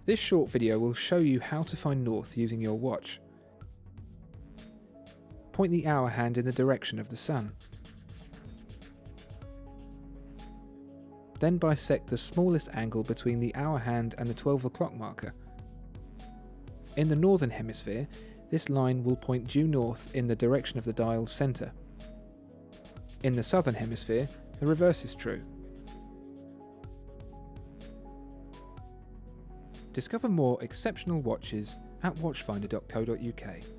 This short video will show you how to find north using your watch. Point the hour hand in the direction of the sun. Then bisect the smallest angle between the hour hand and the 12 o'clock marker. In the northern hemisphere, this line will point due north in the direction of the dial's centre. In the southern hemisphere, the reverse is true. Discover more exceptional watches at watchfinder.co.uk.